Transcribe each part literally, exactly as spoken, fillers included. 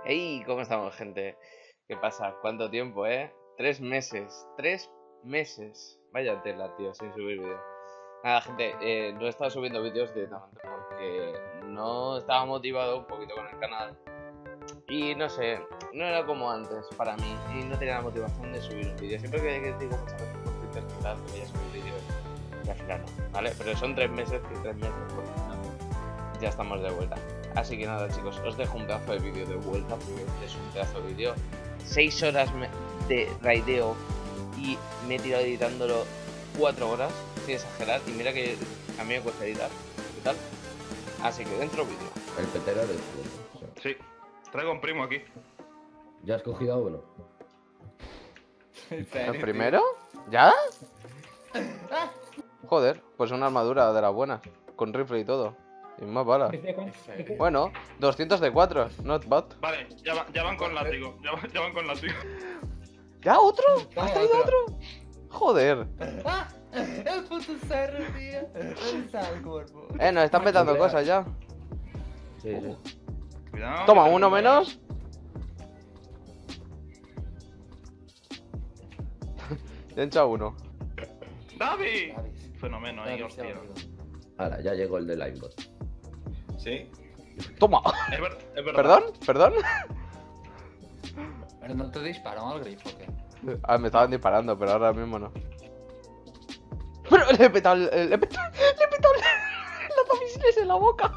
Hey, ¿cómo estamos, gente? ¿Qué pasa? ¿Cuánto tiempo, eh? Tres meses. Tres meses. Vaya tela, tío, sin subir vídeos. Nada, gente, eh, no he estado subiendo vídeos directamente porque no estaba motivado un poquito con el canal. Y no sé, no era como antes para mí. Y no tenía la motivación de subir un vídeo. Siempre que digo muchas veces por Twitter que tal, que voy a subir vídeos. Y al final no, ¿vale? Pero son tres meses que tres meses por final ya estamos de vuelta. Así que nada, chicos, os dejo un pedazo de vídeo de vuelta porque es un pedazo de vídeo. seis horas de raideo y me he tirado editándolo cuatro horas, sin exagerar. Y mira que a mí me cuesta editar. ¿Qué tal? Así que dentro vídeo. El petero eres tú, ¿no? Sí, traigo un primo aquí. ¿Ya has cogido a uno? ¿El primero? ¿Ya? Joder, pues una armadura de las buenas, con rifle y todo. Y más balas. Bueno, doscientos de cuatro, not bad. Vale, ya, va- ya van con látigo. Ya, va- ya van con látigo. ¿Ya otro? ¿Has traído otro? Joder. El puto cerro, tío. ¿Dónde está el cuerpo? Eh, nos están petando cosas ya. Sí, sí. Cuidado. Toma, que uno tengo- menos. Ya he echado uno. ¡Davi! Davis. Fenómeno ahí, Davis, hostia. Davis. Ahora, ya llegó el de Linebot. ¿Sí? Toma. Es, ver- es verdad. ¿Perdón? ¿Perdón? ¿Pero no te disparan al grifo o qué? Ah, me estaban disparando, pero ahora mismo no. Pero le he petado el... Le he petado, le he petado el lanzamisiles en la boca.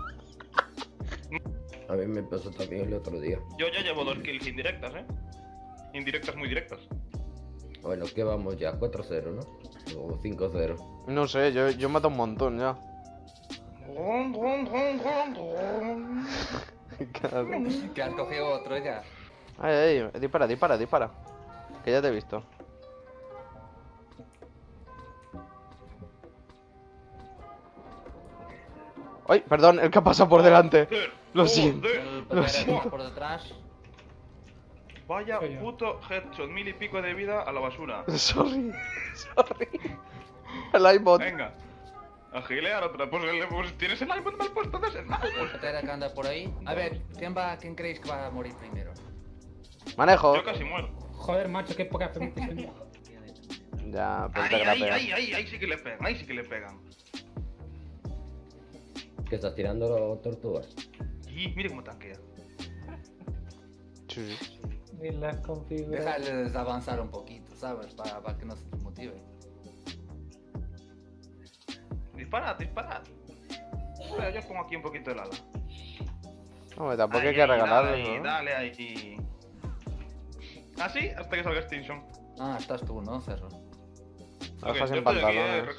A mí me pasó también el otro día. Yo ya llevo dos kills indirectas, ¿eh? Indirectas muy directas. Bueno, ¿qué vamos ya? cuatro cero, ¿no? O cinco cero. No sé, yo, yo mato un montón ya. Que has cogido otro ya. Ay, ay, dispara, dispara, dispara. Que ya te he visto. Ay, perdón, el que ha pasado por delante. Joder, Lo siento. joder. El Lo petero siento. por detrás. Vaya puto headshot, mil y pico de vida a la basura. Sorry, sorry. El iBot. Venga. A gilear otra. Pues, el- pues tienes el iPod mal puesto de ese mal. El petero que anda por ahí. A ver, ¿quién va, quién creéis que va a morir primero? Manejo. Yo casi muero. Joder, macho, qué poca precisión. Ya, pero Ahí, te que la ahí, pega. ahí, ahí, ahí sí que le pegan, ahí sí que le pegan. ¿Qué estás tirando tortugas? Y mire cómo tanquea. Sí, sí. Ni las configuraciones. Dejarles avanzar un poquito, ¿sabes? Para, para que no se desmotiven. Disparad, disparad. Espera, yo pongo aquí un poquito de ala. Hombre, tampoco Ahí, hay que ahí, regalarlo, Dale, ¿no? dale ahí. Así hasta que salga Extinction. Ah, estás tú, ¿no, Cerro? Lo dejas Ok, en yo estoy aquí, pantalones.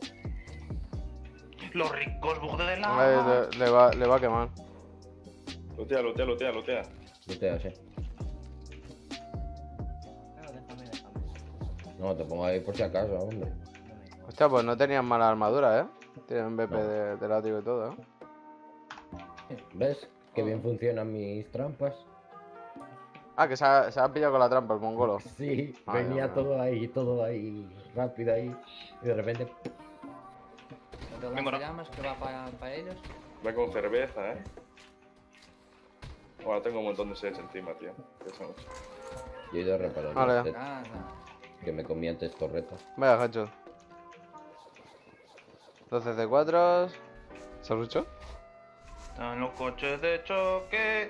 eh, Los ricos bug de Ay, la. le, le va, le va a quemar. Lutea, lutea, lutea, lutea. No te hace. No, te pongo ahí por si acaso, hombre. Hostia, pues no tenían mala armadura, ¿eh? Tienen B P No. de, de látigo y todo, ¿eh? ¿Ves? Qué bien funcionan mis trampas. Ah, que se ha, se ha pillado con la trampa el mongolo. Sí, Ay, venía hombre. todo ahí, todo ahí, rápido ahí. Y de repente... El de Vengo, ¿no? lanzallamas que va para, para ellos. Va con cerveza, eh. Ahora tengo un montón de sets encima, tío. Que son- Yo he ido a reparar Vale. los sets Ah, que me comí antes torreta. Vaya, headshot. doce C cuatro. ¿Se has hecho? Están los coches de choque.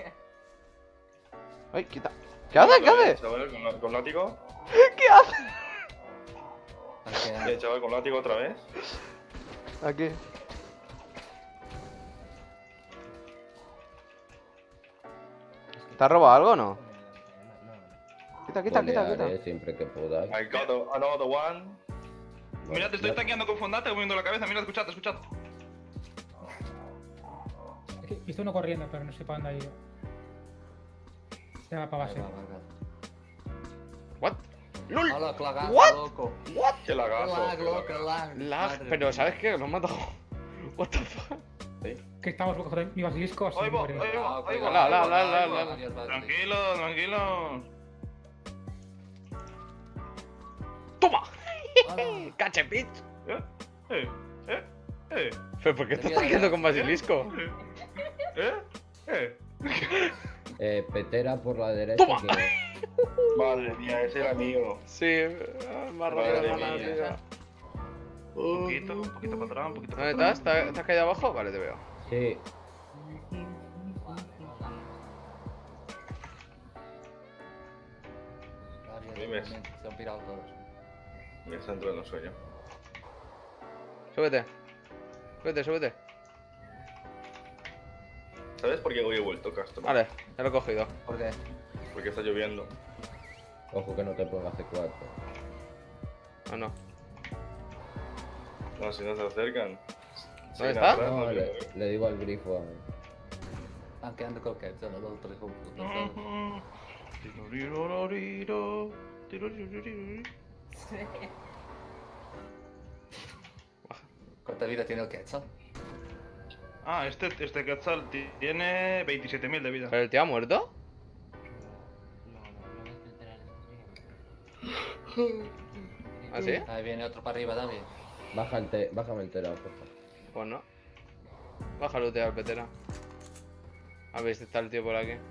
¡Ay, quita! ¿Qué hace? ¿Qué hace? Chaval, con, la- con látigo. ¿Qué hace? no. ¿Qué, chaval, con látigo otra vez? Aquí. ¿Te has robado algo o no? Quita, quita, quita, Bolearé quita. siempre que podáis. I got a- another one. Mira, te estoy Ya- tanqueando con fondate, moviendo la cabeza. Mira, escuchad, escuchad. Es que he visto uno corriendo, pero no sé para dónde ha ido. Se va para Ahí base. va, va, va. What? ¡Lol! Hola, clagazo, What? loco. Qué lagazo. Lag, qué loco, lagazo. lag. Lag, Madre pero mía. ¿sabes qué? Lo he matado. What the fuck? Que estamos locos de mi basilisco. así Ahí va, muere. ahí va, Ah, ahí cuidado, va. La, la, la, ahí la, va, la. adiós, va, Tranquilos, tranquilos. ¡Toma! Hola. ¡Cachepit! ¿Eh? ¿Eh? ¿Eh? ¿Eh? ¿Pero por qué Te estás voy a tanqueando dar- con basilisco? ¿Eh? ¿Eh? Eh, petera por la derecha. ¡Toma! ¿Quién es? Madre mía, ese era mío. Sí, más rápido Madre hermana, mía. tío. Un poquito, un poquito para atrás, un poquito para ¿Dónde atrás. estás? ¿Estás estás caído abajo? Vale, te veo. Sí. Dime. Se han pirado todos. Me está entrando en sueño. Súbete. Súbete, súbete. ¿Sabes por qué hoy he vuelto, Castro? Vale, ya lo he cogido. ¿Por qué? Porque está lloviendo. Ojo que no te pongas C cuatro. Ah, no. No, si no se acercan. ¿Dónde Siguen está? atrás, No, no le, sé. le digo al grifo a... Están quedando croquettes, los dos tres juntos. Ujú. Tirorirororiro, tiroriroriro. ¿Cuánta vida tiene el Quetzal? Ah, este, este Quetzal ti- tiene veintisiete mil de vida. ¿Pero el tío ha muerto? ¿Ah, sí? Ahí viene otro para arriba también. Baja el te... Bájame el tera, por favor. Pues no. Baja el luteo al petera. A ver si está el tío por aquí.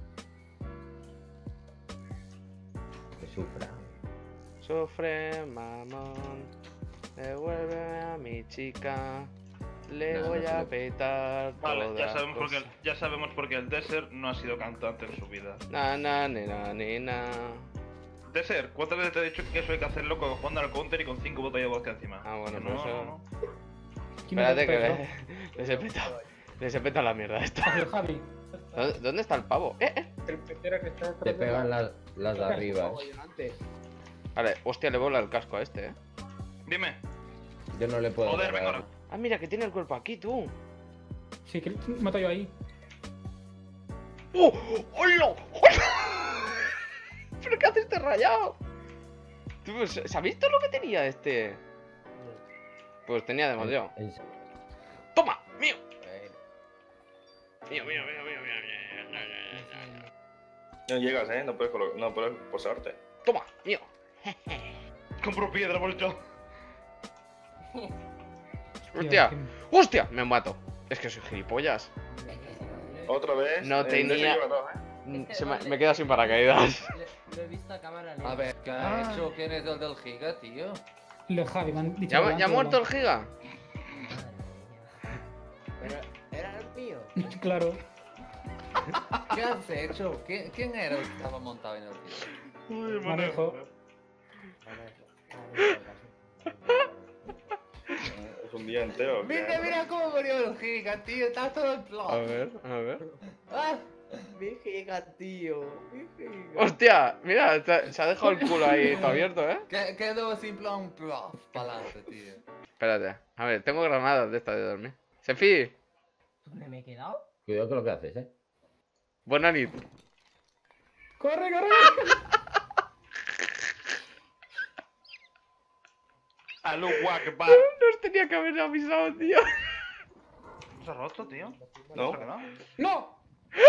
Que sufra. Sufre, mamón. Devuelve a mi chica. Le No, voy no se a le- petar. Vale, ya todas sabemos, por qué, cosas. ya sabemos por qué el Desert no ha sido cantante en su vida. Na, na, ni, na, ni, na. Desert, ¿cuántas veces te he dicho que eso hay que hacerlo con jugando al counter y con cinco botellas de vodka encima? Ah, bueno, Que pues no, eso- no, no. ¿Quién me Espérate que da le, les he petado. Les he petado la mierda esta. el peso? Javi. ¿Dónde, dónde está el pavo? Eh, eh. El petera que está Te pegan las, las de arriba. eh. Vale, hostia, le vola el casco a este, eh. Dime. Yo no le puedo Joder, dar. venga ahora. Ah, mira, que tiene el cuerpo aquí, tú. Sí, que mato yo ahí. ¡Oh! ¡Hola! ¡Hola! ¿Pero qué hace este rayado? ¿Tú, ¿Se se ha visto lo que tenía este? Pues tenía demasiado. En- ¡Toma! ¡Mío! Mío, mío, mío, mío, mío, mío, mío, mío, mío. No llegas, eh. No puedes, colo- no puedes posarte. ¡Toma! ¡Mío! Compro piedra por yo. ¡Hostia! ¡Hostia! Me mato. Es que soy gilipollas. Otra vez. No el tenía- Desert lleva dos, eh. Mm, Se me, me queda sin paracaídas. Lo he visto a cámara lenta. A ver, ¿qué ha hecho? ¿Quién es el del Giga, tío? Le Javi, me han dicho. ¿Ya, que ya ha van muerto el todos giga? Pero era el mío. lados. Claro. ¿Qué has hecho? ¿Quién, quién era el que estaba montado en el Giga? Manejo. Es un día entero. ¿qué? Mira, mira cómo murió el Giga, tío. Está todo en A plan. ver, a ver. ¡Ah! Mi giga, tío. Mi giga. ¡Hostia! Mira, se se ha dejado el culo ahí todo abierto, ¿eh? Que- Quedó sin plan plaf para adelante, tío. Espérate. A ver, tengo granadas de esta de dormir. Sefi, ¿Dónde me he quedado? Cuidado con lo que haces, eh. buena nit. ¡Corre, corre! Alú Wakbar. Nos tenía que haber avisado, tío. ¿Se ha roto, tío? No. ¿Se ha quedado? ¡No!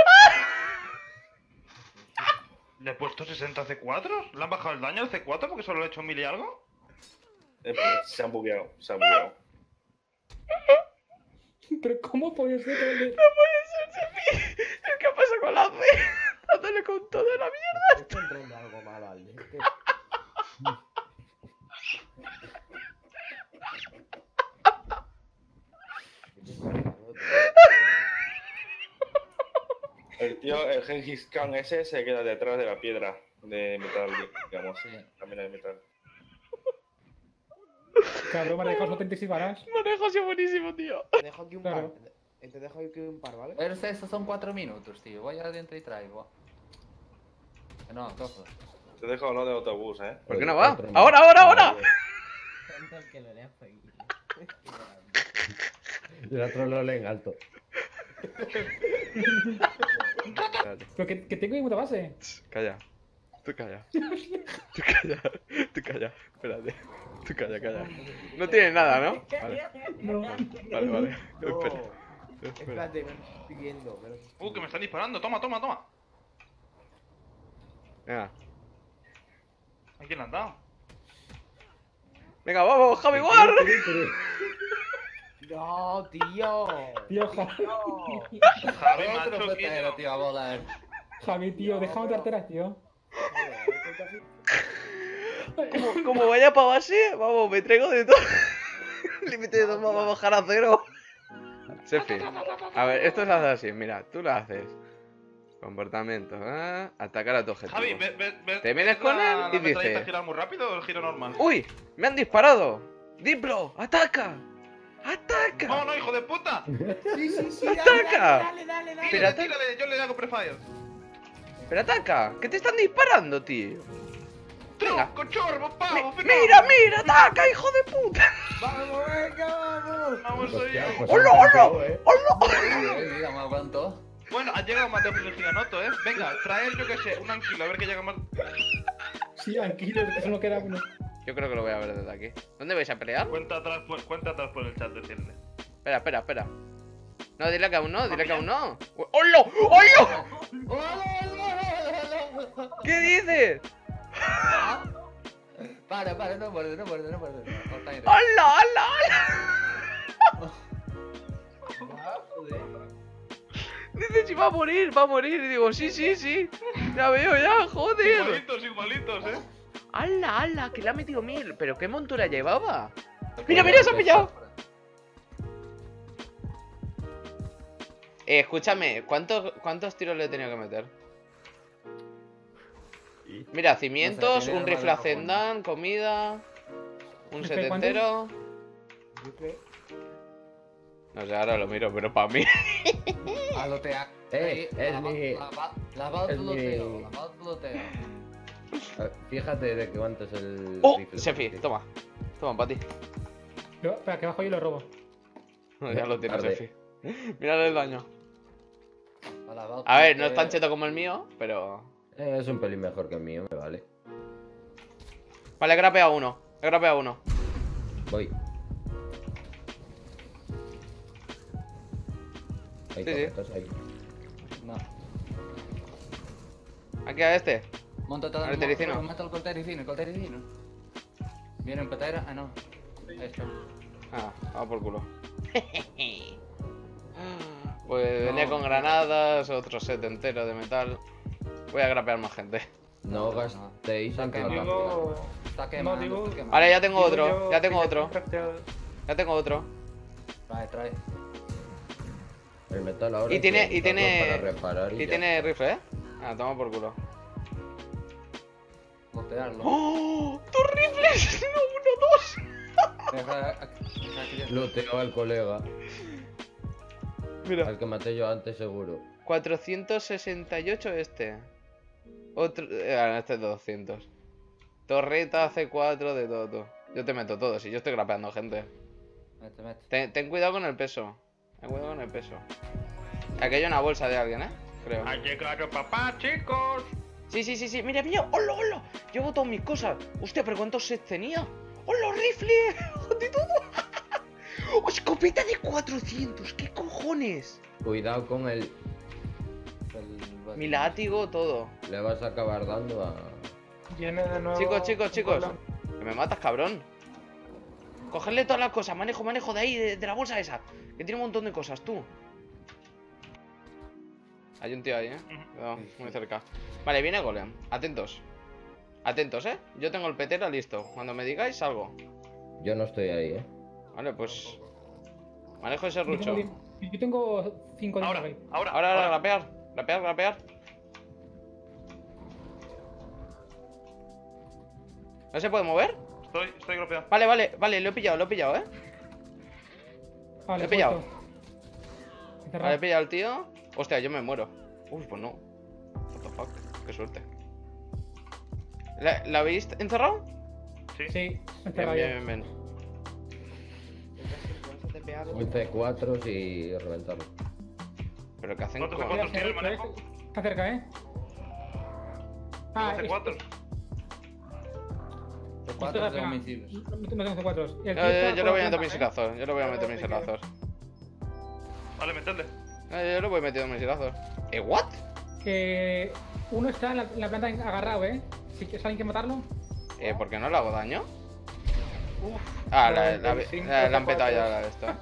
¿Le he puesto sesenta C cuatro? ¿Le han bajado el daño al C cuatro porque solo le he hecho mil y algo? Eh, Se han bugueado. Se han bugueado. ¿Pero cómo puede ser que le- ¿Qué pasa con la C? Dándole con toda la mierda. Estoy entrando algo mal al este. El tío, el Gengis Khan ese se queda detrás de la piedra de metal, digamos. Sí. También de metal. Cabrón, manejos, no te anticiparás. Manejo ha sido buenísimo, tío. Te dejo aquí un Claro. par. Te dejo aquí un par, ¿vale? Pero estos son cuatro minutos, tío. Voy adentro y traigo. Que no, cojo. Te he dejado lo de autobús, eh. ¿Por qué no va? Otro más. ¡Ahora, ahora, ahora! Tanto el que lo dejo aquí. Y el otro lo lee en alto. Espérate. Pero que, que tengo ahí mucha base. Calla. Tú calla. Tú calla. Tú calla. Espérate. Tú calla, calla. No tiene nada, ¿no? Vale, No. vale, vale. No. Espera. Espera. Espérate, me lo estoy viendo. Me lo estoy Uh, que me están disparando. Toma, toma, toma. Venga. ¿A quién le han dado? Venga, vamos, Javi War. No, tío. Tío, Javi. No. Javi, Otro macho, petero, quieto. tío, a volar. Javi, tío, déjame carteras, tío. Como, como vaya para base, vamos, me traigo de todo. Límite de dos, vamos a bajar a cero. Sefi, a ver, esto se hace así, mira, tú lo haces. Comportamiento, ¿eh? Atacar a tu objetivo. Javi, ve, ve, ve, Te vienes con la- él la y metralleta dices... gira muy rápido o el giro normal? ¡Uy! ¡Me han disparado! ¡Diplo! ¡Ataca! ¡Ataca! ¡No, no, hijo de puta! Sí, sí, sí, dale, ¡Ataca! dale, dale, dale. Pero Tírale, ataca. tírale, yo le hago prefire. ¡Pero ataca! ¿Qué te están disparando, tío? Venga. ¡Tronco, chorbo, Mi- pavo, fenómeno! ¡Mira, mira! ¡Ataca, hijo de puta! Vamos, venga, vamos. Vamos ahí. Hostia, pues ¡Hola, han hola! campeado, eh. ¡Hola! Eh, Mira, me aguanto. Bueno, ha llegado más de el giganoto, ¿eh? Venga, traer, yo qué sé, un anquilo, a ver que llega más... Sí, tranquilo, que solo queda uno. Yo creo que lo voy a ver desde aquí. ¿Dónde vais a pelear? Cuenta atrás, por- cuenta atrás por el chat, decirle. Espera, espera, espera. No, dile que aún no, dile que aún no. ¡Hola! ¡Hola! ¿Qué dices? Para, para, no muerde, no muerde, no muerde. Corta aire. ¡Hola, hola, hola! Dice si va a morir, va a morir. Y digo, sí, sí, sí. Ya veo, ya, joder. Igualitos, igualitos, ¿eh? ¡Hala, hala! Que le ha metido mil. ¿Pero qué montura llevaba? ¡Mira, mira, se ha pillado! Eh, escúchame, ¿cuántos, ¿cuántos tiros le he tenido que meter? Mira, cimientos, tiene un el rifle balón, hacendán, comida, un ¿Rifle setentero. No sé, ahora lo miro, pero para mí. Alotea. Eh, es mi- Lavado es tu mi- loteo, lavado tu loteo. A ver, Fíjate de que cuánto es el. ¡Oh! rifle. Sefi, toma. Toma, para ti. Yo, espera, que bajo y lo robo. No, ya lo tienes, Tarde. Sefi. Mírale el daño. Lavado A tu ver, no es loteo. tan cheto como el mío, pero... Eh, es un pelín mejor que el mío, me vale. Vale, he grapeado uno. He grapeado uno. Voy. Hay Sí, sí. torretas ahí. No. Aquí a este. Monta todo Al tericino. Mata el coltericino, el coltericino. Viene en petera. Ah, no. Esto. Ah, vamos por culo. Pues venía No. con granadas, otro set entero de metal. Voy a grapear más gente. No gastéis en Está que quemado. Está quemando. digo- está quemando. Vale, ya tengo Digo otro, yo ya tengo que otro, crafteado- ya tengo otro. Trae, trae. el metal ahora. Y hay tiene- que y tiene- usarlo para reparar y Y ya. tiene rifle, ¿eh? Ah, toma por culo. Golpearlo. ¡Oh! ¡Dos rifles! ¡No, uno, dos! Deja, deja que- Luteo al colega. Mira. Al que maté yo antes, seguro. cuatrocientos sesenta y ocho este. Otro... Eh, ah, este es doscientos. Torreta, C cuatro, de todo, todo. Yo te meto todo, si yo estoy grapeando gente. Mete, mete. Ten, ten cuidado con el peso. Ten cuidado con el peso. Aquí hay una bolsa de alguien, ¿eh? Creo. Ha llegado papá, chicos. Sí, sí, sí, sí. Mira, mira. ¡Hola, hola! Llevo todas mis cosas. Hostia, pero ¿cuántos sets tenía? ¡Hola, rifle! ¡De todo! ¡Oh, escopeta de cuatrocientos! ¿Qué cojones? Cuidado con el. El- Mi látigo, todo. Le vas a acabar dando a. Viene de nuevo. Chicos, chicos, un chicos. golem. Que me matas, cabrón. Cogerle todas las cosas. Manejo, manejo de ahí, de, de la bolsa esa. Que tiene un montón de cosas, tú. Hay un tío ahí, eh. Cuidado, muy cerca. Vale, viene Golem. Atentos. Atentos, eh. Yo tengo el petero listo. Cuando me digáis, salgo. Yo no estoy ahí, eh. Vale, pues. Manejo ese Yo tengo rucho. diez- Yo tengo cinco de Ahora, Gabe. ahora, Ahora, ahora, grapear. Grapear, grapear. ¿No se puede mover? Estoy, estoy gropeado. Vale, vale, vale, lo he pillado, lo he pillado, eh. Vale, He pillado. puesto. He cerrado. Vale, he pillado al tío. Hostia, yo me muero. Uy, pues no. What the fuck, qué suerte. ¿La, ¿la habéis encerrado? Sí. Sí, he Bien, cerrado bien, ya. bien, bien. Un C cuatro y reventarlo. Pero ¿qué hacen ¿Cuántos con...? ¿Cuántos tiene el manejo? Está cerca, ¿eh? Ah, C es- cuatro. Los esto cuatro da de pena. homicidios. No, no tengo C cuatro. Yo, yo, yo le voy a meter misilazos. Yo le voy a meter misilazos. Vale, metedle. Eh, Yo le voy metiendo misilazos. ¿Eh, what? Que uno está en la, en la planta agarrado, ¿eh? Si que- ¿Saben que matarlo? Eh, ¿por qué no le hago daño? Ah, la, la, la, la, la han petado ya la de esto, eh.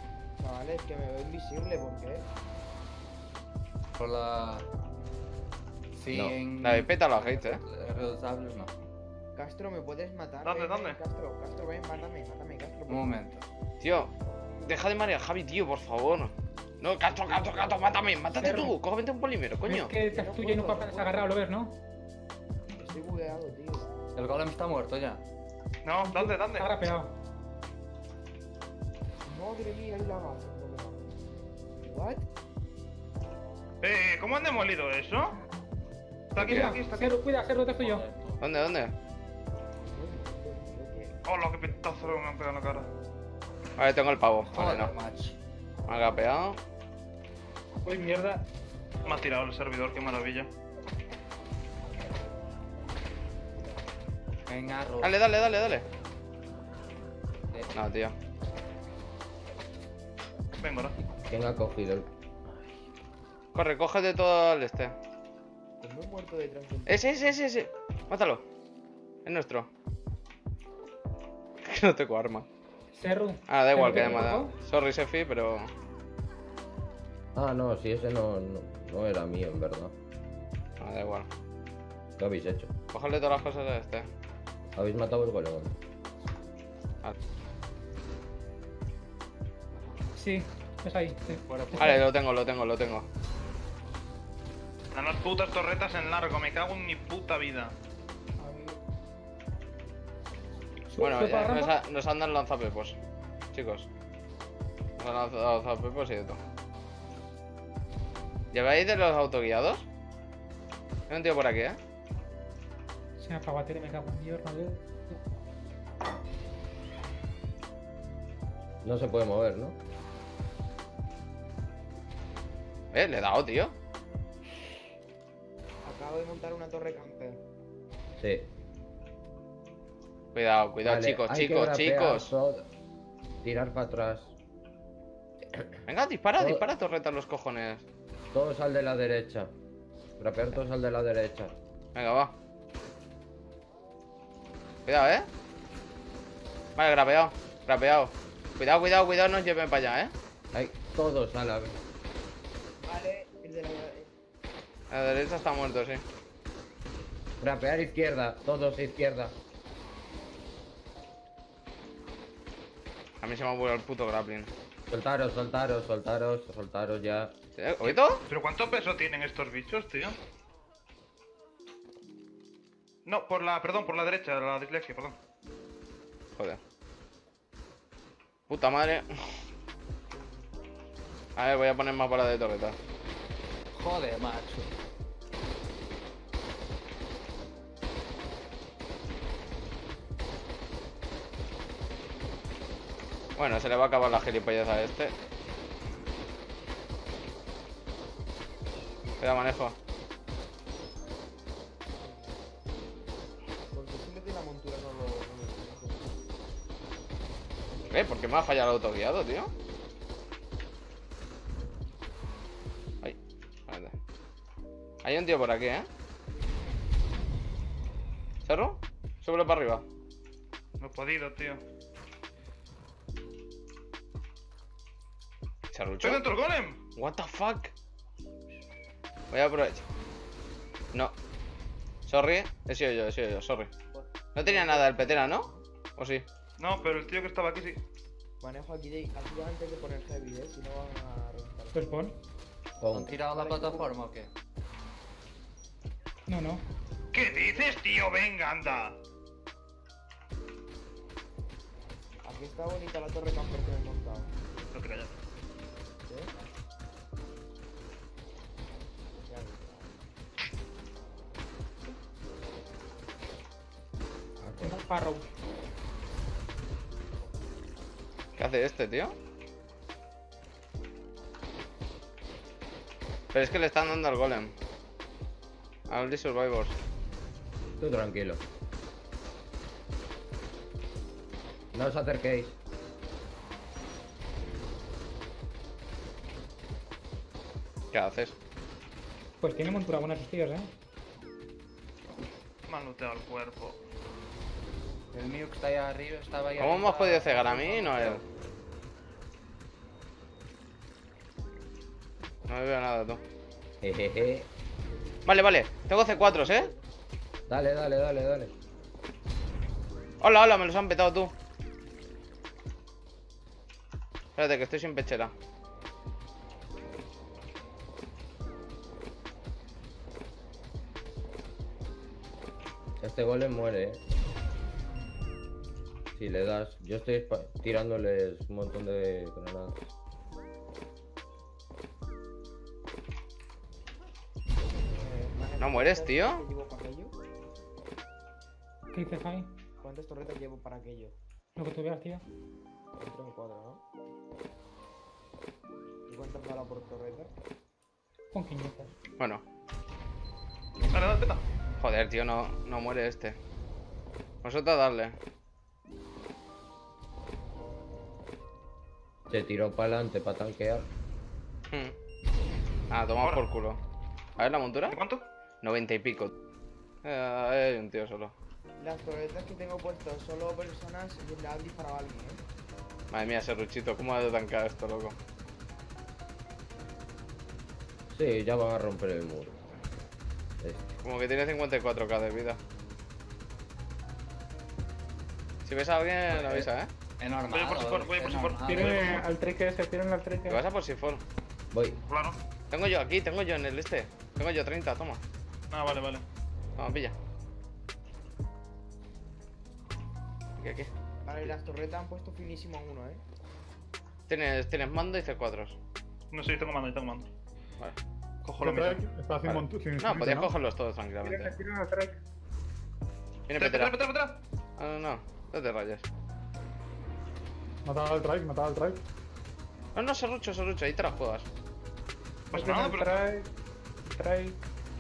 Vale, es que me veo invisible, ¿por qué? Por la. Sí, No. en... David, pétalo a hate, eh. Reusables no. Castro, ¿me puedes matar? ¿Dónde, Ven, ven, dónde? Castro, Castro, ven, mátame, mátame, Castro. por Un momento. Tío, deja de marear a Javi, tío, por favor. No, Castro, Castro, Castro, mátame, mátate tú. Cógete un polímero, coño. Es que estás tuyo y no puedes agarrado, lo ves, ¿no? favor. Estoy bugueado, tío. El golem está muerto ya. No, ¿dónde, dónde? Está rapeado. Madre mía, el lagazo. ¿What? Eh, ¿cómo han demolido eso? Está aquí, está aquí, está aquí. Cero, cuida, Cero, te estoy yo. Joder, tú. ¿Dónde, dónde? Hola, qué petazo me han pegado en la cara. Vale, tengo el pavo. Vale, Joder, no. macho. Me ha capeado. Uy, mierda. Me ha tirado el servidor, qué maravilla. Venga, Ro. Dale, dale, dale, dale. Eh, No, tío. Vengo ahora. ¿Quién ha cogido el...? Corre, cógete todo el este. Pues me he muerto detrás del... Ese, ese, ese, ese. Mátalo. Es nuestro. Que no tengo arma. Serru. Ah, da igual que haya ¿Serru, matado. Sorry, Sefi, pero. Ah, no, si ese no, no, no era mío, en verdad. Ah, da igual. ¿Qué habéis hecho? Cógele todas las cosas a este. ¿Habéis matado el golem? Sí, es ahí. Sí. fuera, fuera. Vale, lo tengo, lo tengo, lo tengo. A las putas torretas en largo, me cago en mi puta vida. Bueno, ¿Sube ya para la nos, rampa? ha- nos andan lanzapepos. Chicos. Nos han lanzado lanzapepos y de todo. ¿Lleváis de los autoguiados? Hay un tío por aquí, ¿eh? Se me apagó la tele, me cago en Dios, no veo. No se puede mover, ¿no? Eh, le he dado, tío. Acabo de montar una torre camper. Sí. Cuidado, cuidado, Vale, chicos, hay que chicos, grapear chicos. todo. Tirar para atrás. Venga, dispara, Todo- dispara, torreta los cojones. Todos al de la derecha. Grapear todos al de la derecha. Venga, va. Cuidado, eh. Vale, grapeado, grapeado. Cuidado, cuidado, cuidado, no os lleven para allá, eh. Hay todos a la vez. Vale, el de la... A la derecha está muerto, sí. Grapear izquierda, todos a izquierda. A mí se me ha vuelto el puto grappling. Soltaros, soltaros, soltaros, soltaros ya. ¿Eh? ¿Oído? ¿Pero cuánto peso tienen estos bichos, tío? No, por la... Perdón, por la derecha, la dislexia, perdón. Joder. Puta madre. A ver, voy a poner más bolas de torreta. Joder, macho. Bueno, se le va a acabar la gilipollez a este. Cuidado, manejo. Porque si mete la montura no lo... No lo... ¿Eh? ¿Por qué me ha fallado el autoguiado, tío? Ay, espérate. Hay un tío por aquí, ¿eh? ¿Cerro? Súbelo para arriba. No he podido, tío. ¿Serrucho? ¡Estoy dentro del golem! What the fuck? Voy a aprovechar. No. Sorry, he sido yo, he sido yo, sorry. No tenía nada el petera, ¿no? ¿O sí? No, pero el tío que estaba aquí sí. Manejo aquí, de... aquí antes de poner heavy, eh, si no van a reventar. Pues pon. Pon. ¿Han tirado la plataforma o qué? No, no. ¿Qué dices, tío? Venga, anda. Aquí está bonita la torre camper que me he montado. No te callas. ¿Eh? Ya ves. Tengo un Farrow. ¿Qué hace este, tío? Pero es que le están dando al golem. Al de Survivors. Tú tranquilo. No os acerquéis. ¿Qué haces? Pues tiene montura buena esos tíos, eh. Me han looteado el cuerpo. El mío que está ahí arriba estaba ahí ¿Cómo arriba. hemos podido cegar a mí y no a él? No me veo nada, tú. Jejeje. Vale, vale. Tengo C cuatro, ¿eh? Dale, dale, dale, dale. Hola, hola, me los han petado tú. Espérate, que estoy sin pechera. Este golem muere, eh. Si le das, yo estoy espa- tirándoles un montón de granadas. ¿No mueres, tío? ¿Cuántas torretas llevo para aquello? ¿Qué dices, Javi? ¿Cuántas torretas llevo para aquello? Lo que tú veas, tío. Entro en cuatro, ¿no? ¿Y cuántas balas por torreta? Con quinientos. Bueno. Dale, dale, peta. Joder, tío, no, no muere este. Vosotros darle. Se tiró para adelante para tanquear. Hmm. Ah, toma Ahora. por culo. A ver la montura. ¿De cuánto? noventa y pico. Eh, ahí hay un tío solo. Las torretas que tengo puestas solo personas y le han disparado a alguien, ¿eh? Madre mía, ese ruchito, ¿cómo ha de tancar esto, loco? Sí, ya van a romper el muro. Este. Como que tiene cincuenta y cuatro K de vida. Si ves a alguien, avisa, ¿eh? Es normal. Voy por si for, voy por es si for. normal. Tienen al trique ese, tienen al trique. Que vas a por Sifor. Voy. Claro. Tengo yo aquí, tengo yo en el este. Tengo yo treinta, toma. Ah, vale, vale. Toma, pilla. Aquí, aquí. Vale, y las torretas han puesto finísimo a uno, ¿eh? Tienes, tienes mando y C cuatro. No sé, tengo mando, tengo mando. Vale. Cojo la Trek mitad. está sin Vale. montu- sin No, infinito, podías ¿no? cogerlos todos tranquilamente. Tienen al Trek. Viene Petera, petera. petera, petera. Ah, no, no, no te rayes. Mataba al Trike, mataba al Trike. No, no, serrucho, serrucho, ahí te las juegas. Pasa Tienen nada, al pero. Trek. Trek.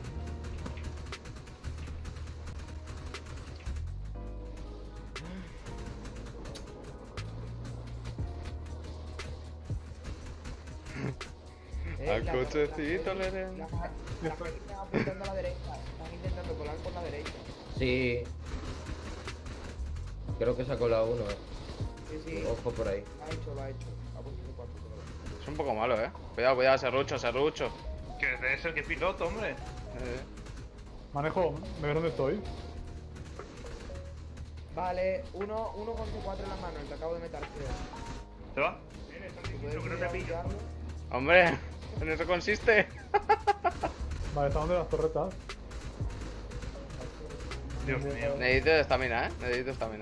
Eh, Al la- cochecito la- le den. la- la- Las están apuntando a la derecha. Están intentando colar por la derecha. Sí. Creo que se ha colado uno, eh. Sí, sí. Ojo por ahí. Lo ha hecho, lo ha hecho. Ha puesto C cuatro, creo. Es un poco malo, eh. Cuidado, cuidado, serrucho, serrucho. Que debe ser que piloto, hombre. Eh, Manejo, ¿me ves dónde estoy? Vale, uno, uno con C cuatro en la mano, el que acabo de meter, creo. ¿Te va? Si puedes ir a pillarlo. Hombre, en eso consiste. Vale, está donde las torretas. Dios mío. Necesito estamina, eh. Necesito estamina.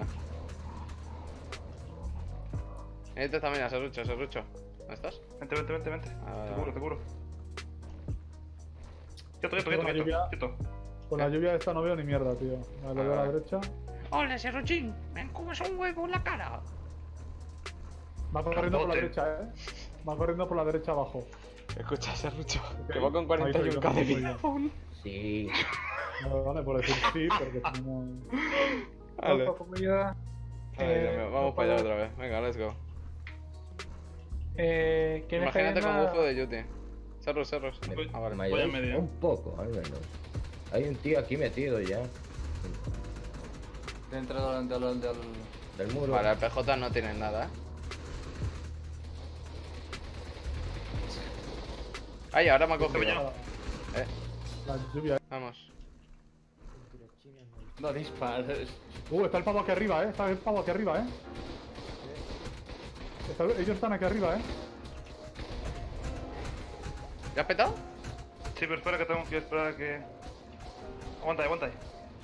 Necesito estamina, serrucho, serrucho. ¿Dónde estás? Vente, vente, vente, vente. Ah, Te curo, te curo. Quieto, quieto, Con quieto, la quieto. lluvia. Quieto. Con la lluvia esta no veo ni mierda, tío. Vale, lo veo a Ah. la derecha. Hola, serruchín. Me comes un huevo en la cara. Va corriendo por la Bote. derecha, eh. Va corriendo por la derecha abajo. Escucha, serrucho. Ok. Que va con cuarenta y uno K de Ahí soy yo, vida ahí soy aún. Sí. Vale, vale, por decir sí, porque tenemos. Vale. Ojo, comida. Ay, Eh, Dios mío, vamos no para allá puedo- otra vez. Venga, let's go. Eh, ¿quién está Imagínate yendo con a- bufo de Yuti. Cerros, cerros. Voy- Ah, vale. ¿Me Voy a ayudáis? medio. Un poco, al menos. Hay un tío aquí metido ya. Dentro del, del, del... Del muro. Vale, el P J no tiene nada, eh. Ay, ahora me ha cogido. Coño. Eh, La lluvia. vamos. No dispares. Uh, está el pavo aquí arriba, eh. Está el pavo aquí arriba, eh. Está- ellos están aquí arriba, eh. ¿Ya has petado? Sí, pero espera que tengo que esperar a que. Aguanta ahí, aguanta ahí.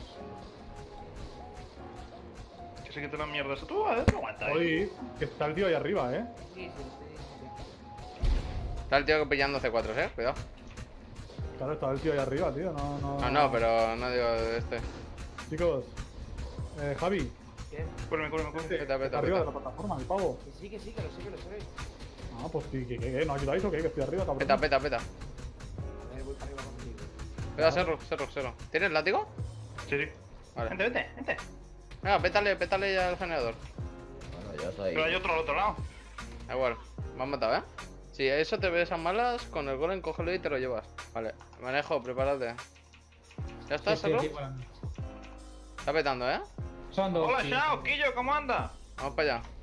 Que se quite la mierda eso. Tú, eh, aguanta ahí. Oye, que está el tío ahí arriba, eh. Sí, sí, lo estoy diciendo. Está el tío pillando C cuatro, eh. Cuidado. Claro, está el tío ahí arriba, tío. No, no. No, no, pero no digo de este. Chicos. Eh, Javi. ¿Qué? Cúreme, cúreme, cúreme. Peta, Está peta, arriba de peta. la plataforma, el pavo. Que sí, que sí, que lo sé, que lo sé. Ah, pues sí, que, que, que, ¿no ayudáis o qué? Que estoy arriba, cabrón. Peta, peta, peta. A ver, voy para arriba contigo. Cuidado, cerro, cerro, cerro. ¿Tienes látigo? Sí, sí. Vale. Vente, vente, vente. Venga, pétale, pétale ya al generador. Bueno, ya está ahí. Pero hay otro al otro lado. Da igual. Me han matado, eh. Si eso te ves a malas, con el golem cógelo y te lo llevas. Vale. Manejo, prepárate. ¿Ya está, Sí, sí, cerro? sí, bueno. Está petando, eh. Son dos. Hola, sí. Shao, Quillo, ¿cómo anda? Vamos para allá.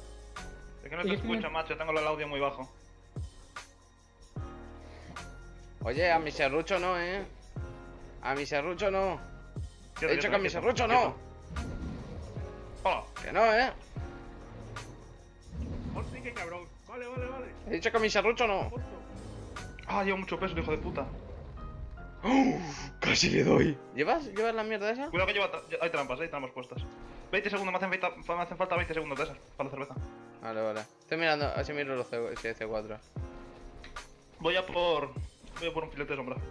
Es que no ¿Y te qué tiene? escucho, macho, tengo el audio muy bajo. Oye, a mi serrucho no, eh. A mi serrucho no. Quieto, He dicho quieto, que a mi quieto, serrucho quieto. no. Hola. Que no, eh. Hostia, qué cabrón. Vale, vale, vale. He dicho que a mi serrucho no. Justo. Ah, lleva mucho peso, el hijo de puta. Casi le doy. ¿Llevas, ¿Llevas la mierda esa? Cuidado que lleva. tra- Hay trampas, hay trampas puestas. veinte segundos, me hacen, feita- me hacen falta veinte segundos de esas para la cerveza. Vale, vale. Estoy mirando, así miro los C, si hay C cuatro. Voy a por. Voy a por un filete de sombra.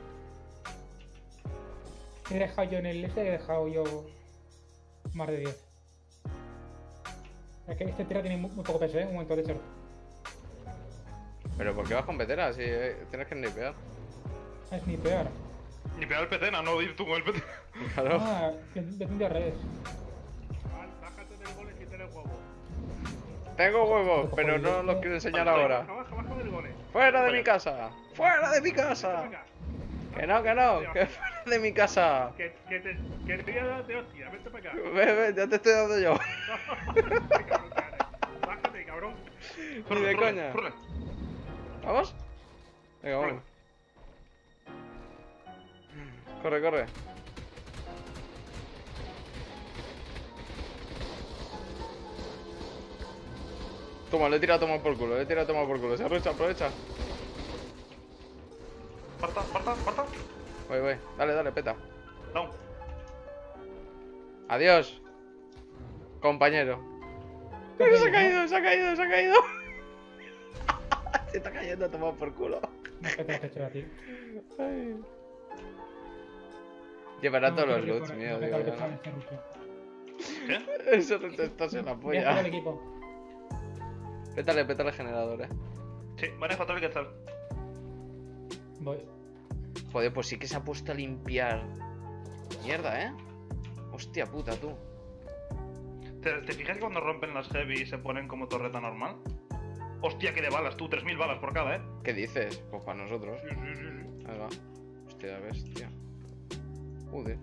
He dejado yo en el este, he dejado yo más de diez. Es que este tira tiene muy, muy poco peso, eh, un momento de echarlo. Pero ¿por qué vas con vetera? Si eh, tienes que snipear. Es ni peor. Ni pegar el petena, no ir tú con el petena. Claro. Ah, depende al revés. Vale, bájate del gole si tienes huevo. Tengo huevos, pero no los quiero enseñar Vale, ahora. Baja, baja, baja del gole. ¡Fuera de Vale. mi casa! ¡Fuera de mi casa! Venga. Que no, que no, que fuera de mi casa. Que, que te, que te voy a dar de hostia, vente para acá. Ve, ve, ya te estoy dando yo. Qué cabrón que eres. Bájate, cabrón. Ni de coña. Furle. ¿Vamos? Venga, vamos. Corre, corre. Toma, le he tirado a tomar por culo, le he tirado a tomar por culo. Se aprovecha, aprovecha. Parta, parta, parta. Voy, voy. Dale, dale, peta. Down. Adiós. Compañero. Pero se ha caído, se ha caído, se ha caído. Se está cayendo a tomar por culo. No te has hecho a ti. Ay. Llevará No, todos que los le loots pone- míos, no, que digo le yo, pone ¿no? este ruso. ¿Qué? Eso no te estás en la Voy a jugar el polla. equipo. Pétale, pétale el generador, eh. Sí, vale, fatal que estar. Voy. Joder, pues sí que se ha puesto a limpiar. Mierda, eh. Hostia puta, tú. ¿Te, ¿Te fijas que cuando rompen las heavy se ponen como torreta normal? Hostia, que de balas, tú, tres mil balas por cada, eh. ¿Qué dices? Pues para nosotros. Sí, sí, sí, sí. Ahí va. Hostia, bestia. Joder.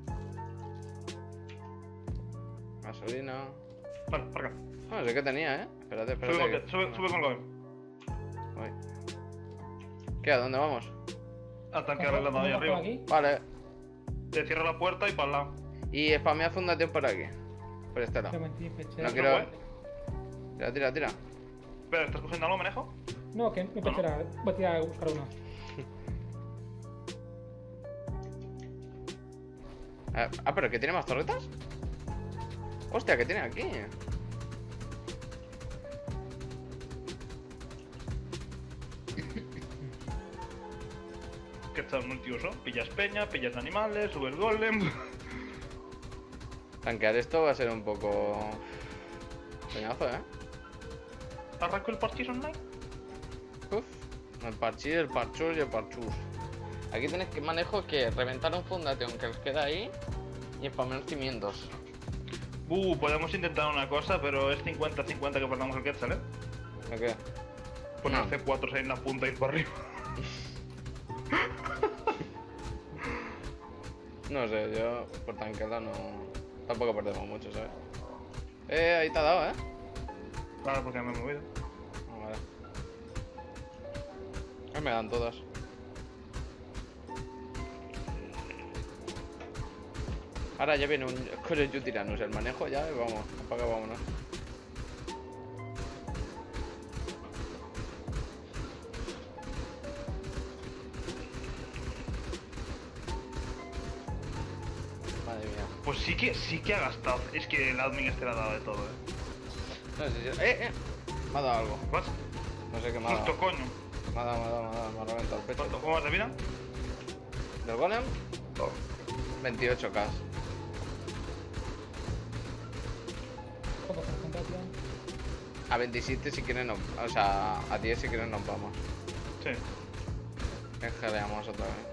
Gasolina. Vale, para acá. Ah, no sé qué tenía, eh. Espérate, Sube, espérate. con, que- sube, sube con el goem. Voy. ¿Qué? ¿A dónde vamos? A tanquear el lado ahí ¿Cómo arriba. bajo aquí? Vale. Te cierra la puerta y para el lado. Y spamea fundación por aquí. Por este lado. Qué mentira, peche. No ¿Qué quiero. fue? Tira, tira, tira. Espera, ¿estás cogiendo algo, manejo? No, que me pechera. Voy a tirar a buscar uno. Ah, ah, pero ¿que tiene más torretas? Hostia, ¿qué tiene aquí? Que está multiuso. Pillas peña, pillas animales, subes golem. Tanquear esto va a ser un poco... Peñazo, ¿eh? ¿Arranco el parchís online? Uf. El parchís, el parchus y el parchus. Aquí tenéis que manejo que reventar un fundation que os queda ahí y spamear cimientos. Uh, podemos intentar una cosa, pero es cincuenta cincuenta que perdamos el Quetzal, ¿eh? ¿De qué? Poner No. C cuatro ahí en la punta y ir para arriba. No sé, yo por tanquearla no... Tampoco perdemos mucho, ¿sabes? Eh, ahí te ha dado, ¿eh? Claro, porque me he movido. Ah, vale. Ahí me dan todas. Ahora ya viene un Call of Duty Tyrannus, el manejo ya y vamos, apaga, vámonos. Madre mía. Pues sí que, sí que ha gastado. Es que el admin este le ha dado de todo, ¿eh? No sé si... ¡Eh, eh! Me ha dado algo. ¿Vas? No sé qué me ha dado. Justo, coño. Me ha dado, me ha dado, me ha dado, me ha reventado el pecho. ¿Cuánto? ¿Cómo vas de vida? ¿Del golem? veintiocho K. Poco porcentaje. A veintisiete si quieren nos... O sea, a diez si quieren nos vamos. Sí. Enjaleamos otra vez.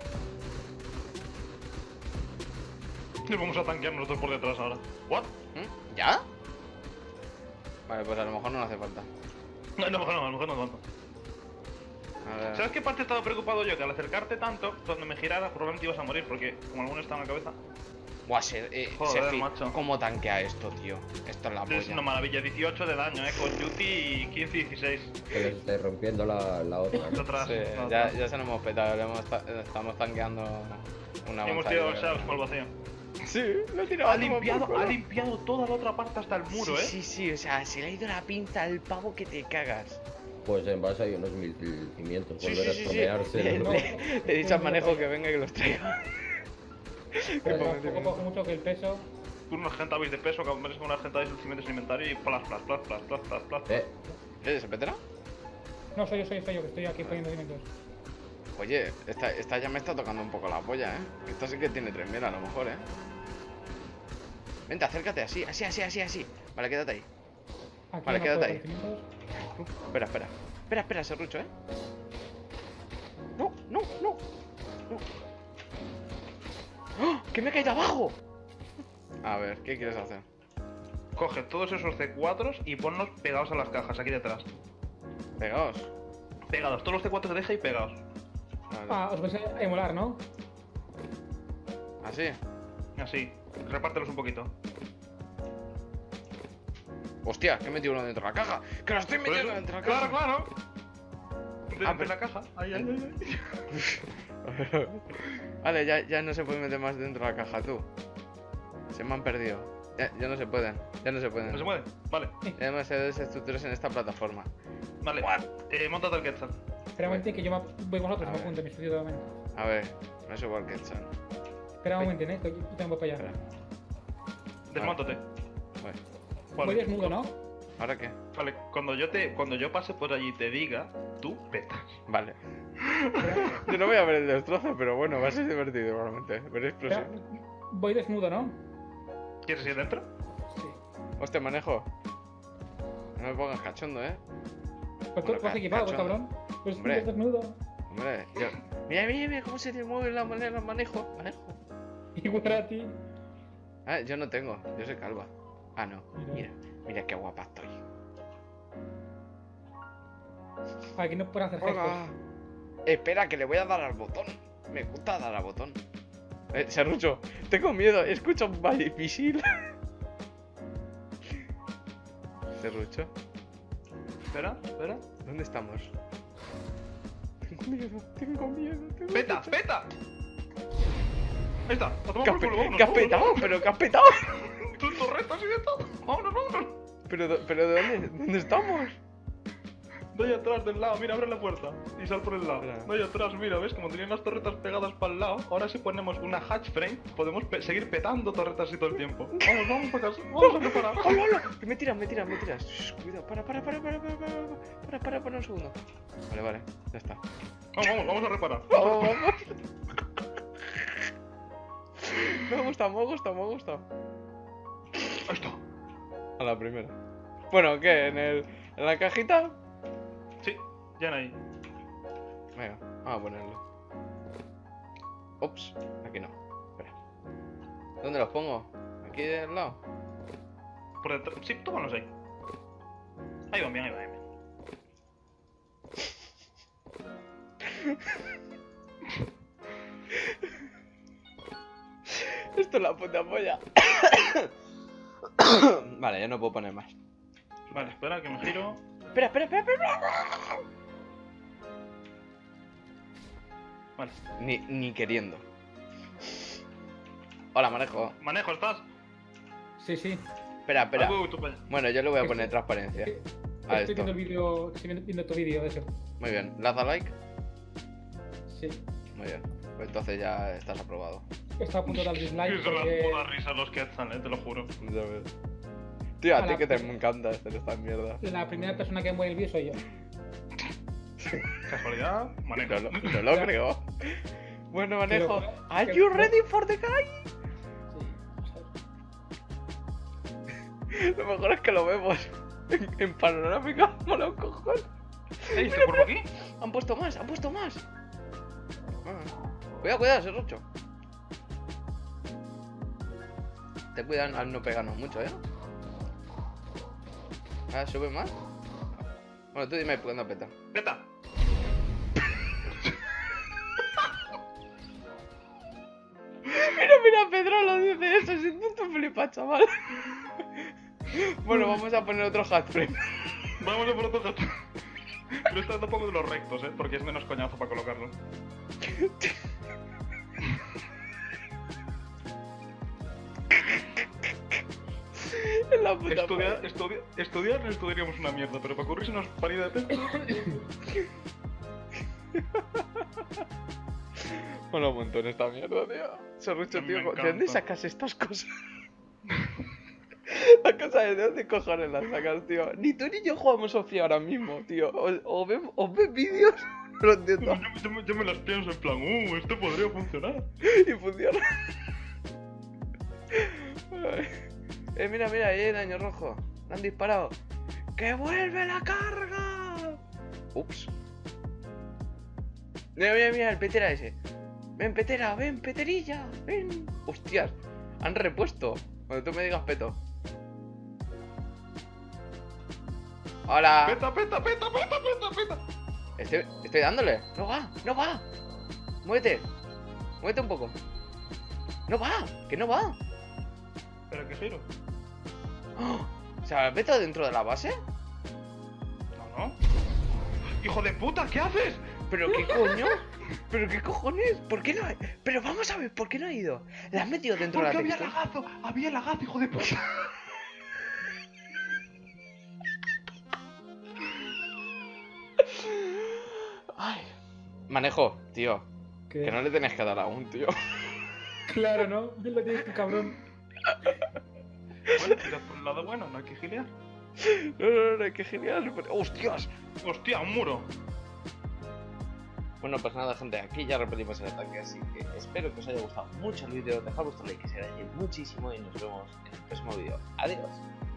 Y vamos a tanquear nosotros por detrás ahora. ¿What? ¿Mm? ¿Ya? Vale, pues a lo mejor no nos hace falta. No, no, no, a lo mejor no tanto. A ver... ¿Sabes qué parte estaba preocupado yo? Que al acercarte tanto, cuando me girara, probablemente ibas a morir, porque como alguno está en la cabeza. Buah, se, eh, Joder, Sefi, macho. ¿cómo tanquea esto, tío? Esto es la Es polla. una maravilla. dieciocho de daño, eh. Con Yuti y quince y dieciséis. Que les estáis rompiendo la, la otra, ¿no? Otra, Sí, otra. ya, ya se nos hemos petado, le hemos ta- estamos tanqueando una Hemos avanzada. tirado Sharks por el vacío. Sí, lo he tirado. Ha a tomar por limpiado, culo. ha limpiado toda la otra parte hasta el muro, sí, eh. Sí, sí, o sea, se le ha ido la pinza al pavo que te cagas. Pues en base hay unos mil cimientos, Sí, volver sí, sí, a sí. estropearse. Le, ¿no? le- le he dicho al manejo que venga y que los traiga. Pero poco tampoco tiempo. coge mucho que el peso. Tú una gente habéis de peso, que hombre, con una gente habéis de cimientos inventario y plas, plas, plas, plas, plas, plas, plas. Eh, ¿Eh, se petera? No, soy yo, soy yo, soy yo, que estoy aquí poniendo alimentos. Oye, esta, esta ya me está tocando un poco la polla, ¿eh? Esta sí que tiene tres mil a lo mejor, ¿eh? Vente, acércate, así, así, así, así, así. Vale, quédate ahí. Aquí Vale, no quédate puedo ahí. conocimientos. Uf, espera, espera. Espera, espera, serrucho, ¿eh? No, no, no. no. ¡Ah! ¡Que me he caído abajo! A ver, ¿qué quieres hacer? Coge todos esos C cuatro y ponlos pegados a las cajas, aquí detrás. Pegaos. Pegados, todos los C cuatro se deja y pegados. Vale. Ah, os vais a emular, ¿no? ¿Así? Así, repártelos un poquito. Hostia, que he metido uno dentro de la caja. ¡Que lo estoy Por metiendo eso- dentro de la Claro, caja! claro. De, Ah, de pero- la caja. Ahí, ahí, ahí. ahí. Vale, ya, ya no se puede meter más dentro de la caja, tú. Se me han perdido. Ya, ya no se pueden. Ya no se pueden. ¿No se mueve? Vale, Hay demasiadas estructuras en esta plataforma. vale. Eh, montate el Quetzal. Espera un momentín que yo me voy con vosotros, A me ver. apunto, me estudio de momento. A ver, no es igual que el Chan. Espera un momentín, eh, que yo yo también voy para allá. Espera. Desmóntate. Vale. Voy Vale. desnudo, ¿no? ¿Ahora qué? Vale, cuando yo te, cuando yo pase por allí y te diga, tú petas. Vale. Yo no voy a ver el destrozo, pero bueno, va a ser divertido igualmente. Ver Espera, explosión. voy desnudo, ¿no? ¿Quieres ir dentro? Sí. Hostia, manejo. No me pongas cachondo, eh. Pues tú Bueno, vas ca- equipado, pues, cachondo. cabrón. Pues Hombre. estás desnudo. Hombre, yo. Mira, mira, mira cómo se te mueve la manera manejo. Manejo. Igual a ti. Ah, yo no tengo, yo soy calva. Ah, no. Mira. Mira, mira qué guapa estoy. Aquí no puedes hacer gestos. Hola. Espera, que le voy a dar al botón. Me gusta dar al botón. Eh, Serrucho, tengo miedo. Escucho un misil. Serrucho, Espera, espera. ¿dónde estamos? Tengo miedo, tengo miedo. Tengo ¡Peta, mucho- peta! Ahí está, a tomar ¿Qué has, por pe- culo, vámonos. ¿qué has vámonos, petado? vámonos. ¿Pero qué has petado? Tú torretas y de todo. Vámonos, vámonos. ¿Pero, do- pero de dónde, dónde estamos? De ahí atrás, del lado, mira, abre la puerta y sal por el lado. Espera. De ahí atrás, mira, ¿ves? Como tenían las torretas pegadas para el lado, ahora si ponemos una hatch frame, podemos pe- seguir petando torretas así todo el tiempo. Vamos, vamos para casa, vamos a preparar. ¡Hola, hola! Que me tiras, me tiras, me tiras. Shh, cuidado, para, para, para, para, para, para, para, para, para un segundo. Vale, vale, ya está. Vamos, vamos, vamos a reparar. Vamos, vamos. Me ha gustado, me ha gustado, me ha gustado. Ahí está. A la primera. Bueno, ¿qué? ¿En, el, en la cajita? Sí, ya en ahí. Venga, vamos a ponerlo. Ups, aquí no. Espera. ¿Dónde los pongo? ¿Aquí del lado? Por detrás. Sí, tómalos ahí. Ahí van bien, ahí van bien. Esto es la puta polla. Vale, ya no puedo poner más. Vale, espera, que me giro. Espera, espera, espera, espera. Vale. Ni, ni queriendo. Hola, manejo. Manejo, ¿estás? Sí, sí. Espera, espera. Ah, uy, tú para allá. Bueno, yo le voy a poner transparencia Eh, a Estoy esto. viendo el vídeo, estoy viendo- viendo tu vídeo de eso. Muy bien. ¿Le has dado like? Sí. Muy bien. Pues entonces ya estás aprobado. Estaba a punto de dar Que dislike son las porque... putas risas los Quetzal, eh, te lo juro. Ya ves. Tío, a A ti la que te puta. encanta hacer estas mierdas. La primera persona que muere el vídeo soy yo. Casualidad, manejo. No, lo- no lo creo. Bueno, manejo. Pero- ¿Are que- you ready for the guy? Sí. Vamos a ver. Lo mejor es que lo vemos en, en panorámica. Mola un cojón. Ey, ¿este cuerpo aquí? Han puesto más, han puesto más. Ah. Cuidado, cuidado, Serrucho. Ten cuidado al no pegarnos mucho, ¿eh? Ah, sube más. Bueno, tú dime cuándo peta. ¡Peta! Mira, mira, Pedro lo dice eso. flipa, chaval. Bueno, vamos a poner otro hat frame. Vamos a por otro gato. Pero esta no pongo de los rectos, ¿eh? Porque es menos coñazo para colocarlo. En la puta Estudiar, madre. estudiar, estudiar no estudiaríamos una mierda, pero para currirse unas paridas de texto. Mola un montón esta mierda, tío. Serrucho, Me tío, ¿de encanta. dónde sacas estas cosas? La cosa es, ¿de dónde cojones las sacas, tío? Ni tú ni yo jugamos Sofía ahora mismo, tío. O, o ves o ve vídeos, no lo entiendo. Yo, yo me- yo me las pienso en plan, uh, esto podría funcionar. Y funciona. Ay. Eh, mira, mira, ahí hay daño rojo. Le han disparado. ¡Que vuelve la carga! Ups. Mira, mira, mira, el petera ese. Ven, petera, ven, peterilla, ven. Hostias, han repuesto. Cuando tú me digas peto. Hola. Peta, peta, peta, peta, peta, peta. Estoy, estoy dándole. No va, no va. Muévete. Muévete un poco. No va, que no va. Pero que giro. ¡Oh! ¿Se ha metido dentro de la base? No, no. ¡Hijo de puta! ¿Qué haces? ¿Pero qué coño? ¿Pero qué cojones? ¿Por qué no ha... Pero vamos a ver, ¿por qué no ha ido? ¿La has metido dentro de Porque la había textura? lagazo, había lagazo, hijo de puta. Ay. Manejo, tío. ¿Qué? Que no le tenés que dar aún, tío. Claro, ¿no? Es lo que es tu cabrón. Bueno, tirad por el lado bueno, no hay que gilear. No, no, no, qué genial. ¡Hostias! ¡Hostia, un muro! Bueno, pues nada, gente, aquí ya repetimos el ataque, así que espero que os haya gustado mucho el vídeo. Dejad vuestro like que se agradece muchísimo y nos vemos en el próximo vídeo. Adiós.